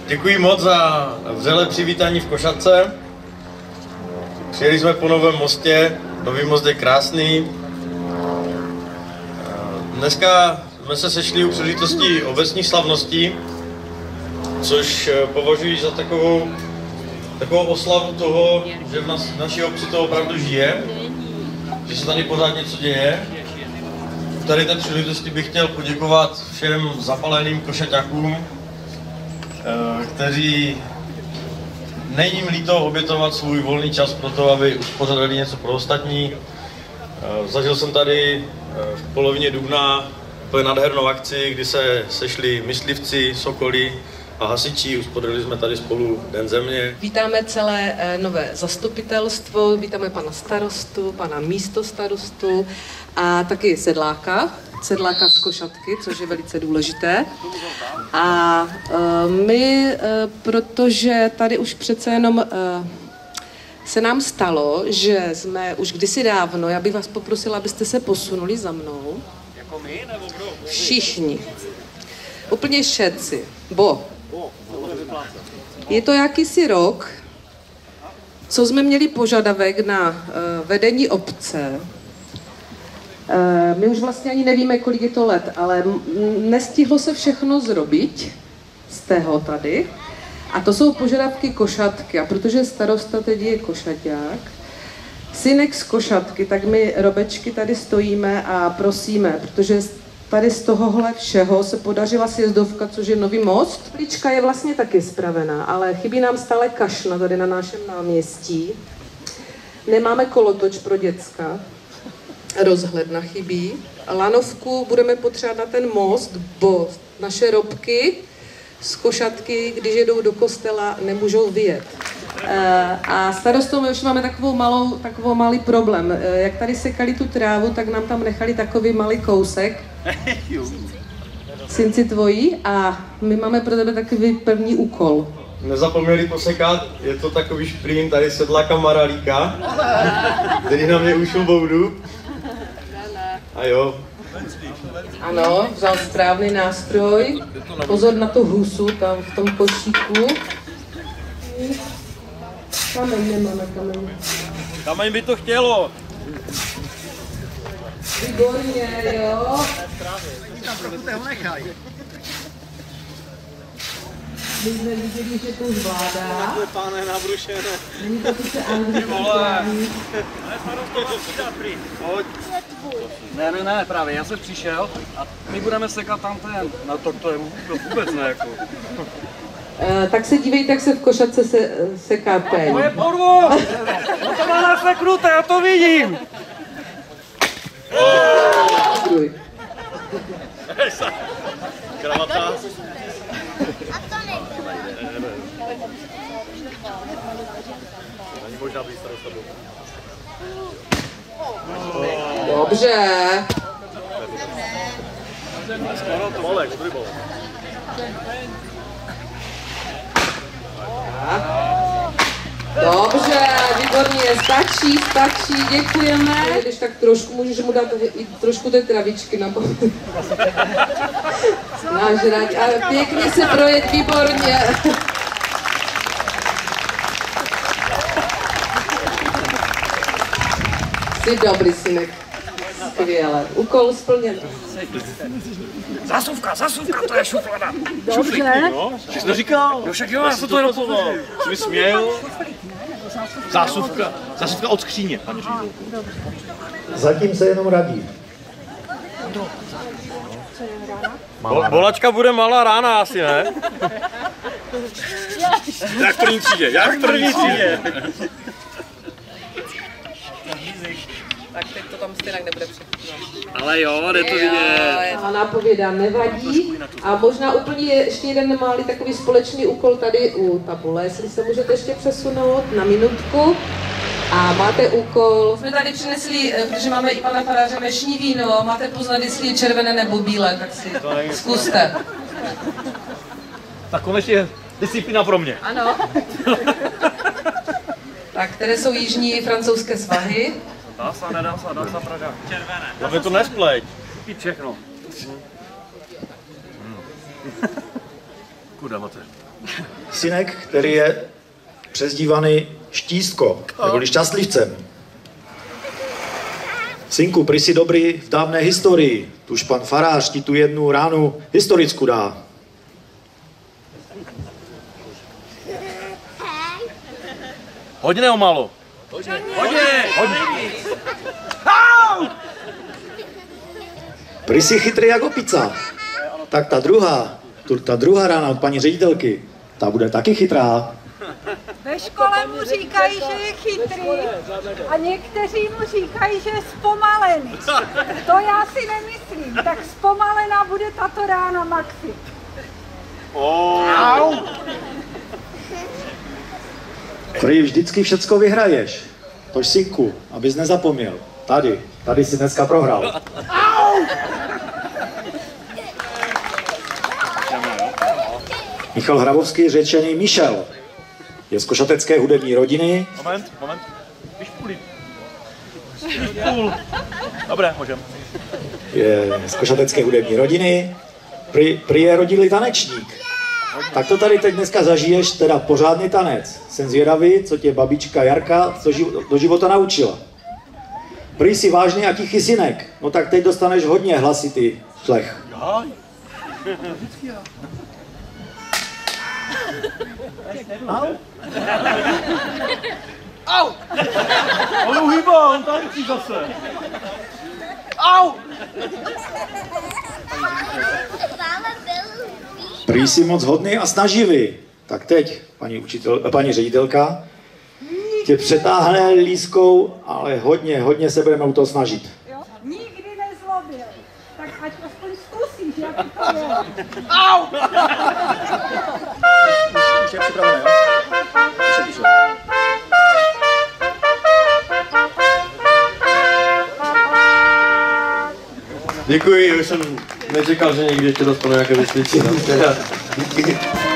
Děkuji moc za vřelé přivítání v Košatce. Přijeli jsme po Novém mostě, Nový most je krásný. Dneska jsme se sešli u příležitosti obecních slavností, což považuji za takovou oslavu toho, že v naší obci to opravdu žije, že se tady pořád něco děje. V tady té příležitosti bych chtěl poděkovat všem zapaleným košaťákům, kteří není jim líto obětovat svůj volný čas pro to, aby uspořádali něco pro ostatní. Zažil jsem tady v polovině dubna úplně nádhernou akci, kdy se sešli myslivci, sokoly a hasiči, uspořádali jsme tady spolu Den země. Vítáme celé nové zastupitelstvo, vítáme pana starostu, pana místostarostu a taky sedláka z Košatky, což je velice důležité. A my, protože tady už přece jenom se nám stalo, že jsme už kdysi dávno, já bych vás poprosila, abyste se posunuli za mnou. Jako my, nebo kdo? Všichni. Úplně všetci. Je to jakýsi rok, co jsme měli požadavek na vedení obce. My už vlastně ani nevíme, kolik je to let, ale nestihlo se všechno zrobit z tého tady. A to jsou požadavky Košatky. A protože starosta teď je košaťák, synek z Košatky, tak my robečky tady stojíme a prosíme, protože tady z tohohle všeho se podařila sjezdovka, což je Nový most. Plička je vlastně taky spravená, ale chybí nám stále kašna tady na našem náměstí. Nemáme kolotoč pro děcka. Rozhledna chybí. Lanovku budeme potřebovat na ten most, bo naše robky z Košatky, když jedou do kostela, nemůžou vyjet. A starostou my už máme takovou malý problém. Jak tady sekali tu trávu, tak nám tam nechali takový malý kousek. Synci tvojí a my máme pro tebe takový první úkol. Nezapomněli posekat, je to takový šprint tady sedláka Maralíka, který na mě ušel boudu. A jo. Ano, vzal správný nástroj. Pozor na tu husu tam v tom košíku. Kameň nemáme, kameň. Kameň by to chtělo. Výborně, jo. Tam trochu toho nechaj. My jsme viděli, že to zvládá. Pane, nabrušené. Není to sice anglický. Ne, právě, já jsem přišel a my budeme sekat tam ten, na to je vůbec ne, jako. Tak se dívejte, jak se v Košatce seká peň. To je podvod! No to má naseknuté, já to vidím! Kravata. Není možná být starosta. Dobře. Skoro to bolek, dobrý bolek. Dobře, výborně, stačí, děkujeme. Když tak trošku, můžeš mu dát i trošku té travičky na nažrať. A pěkně se projet, výborně. Jsi dobrý, synek. Skvěle. Úkol splněn. Zasuvka, to je šuflada. Dobře. Jsi to říkal? Jo, však jo, já jsem to jenom povedal. Jsi mi směl. Zásuvka od skříně, pane ředitelku. Zatím se jenom radí. Bolačka bude malá rána asi, ne? Jak v první třídě, Tak teď to tam stejnak nebude přepínat. Ale jo, jde to vidět. A nápověda nevadí. A možná úplně ještě jeden malý takový společný úkol tady u tabule, jestli se můžete ještě přesunout na minutku. A máte úkol. Jsme tady přinesli, protože máme i pana faráře, mešní víno. Máte poznat, jestli je červené nebo bílé, tak si zkuste. Tak konečně disciplína pro mě. Ano. Tak, které jsou jižní francouzské svahy. Dá se, Pražák. Červené. Aby to nespleť. Pít všechno. Kuda, máte. synek, který je přezdívaný Štístko, neboli Šťastlivcem. Synku, prý si dobrý v dávné historii. Tuž pan farář ti tu jednu ránu historickou dá. Hodně nebo málo? Hodně! Prý si chytrý jak opica. Tak ta druhá rána od paní ředitelky, ta bude taky chytrá. Ve škole mu říkají, že je chytrý a někteří mu říkají, že je zpomalený. To já si nemyslím, tak zpomalená bude tato rána Maxi. Prý vždycky všecko vyhraješ. Tož synku, abys nezapomněl. Tady si dneska prohrál. Michal Hrabovský, řečený Michel, je z košatecké hudební rodiny. Moment. Vyšpůlím. Dobré, můžem. Je z košatecké hudební rodiny. Prý je rodilý tanečník. Tak to tady teď dneska zažiješ, teda pořádný tanec. Jsem zvědavý, co tě babička Jarka do života naučila. Prý si vážný a tichý synek, no tak teď dostaneš hodně hlasitý šlech. Au! On uhýbá, on tančí zase. Au! Prý si moc hodný a snaživý. Tak teď, paní ředitelka, tě přetáhne lískou, ale hodně se budeme u toho snažit. Jo? Nikdy nezlobil. Tak ať aspoň zkusíš, jak to je. Au! Už je připravené, jo? Děkuji, už jsem nečekal, že někdy ještě dostanu nějaké vysvětlení. Díky.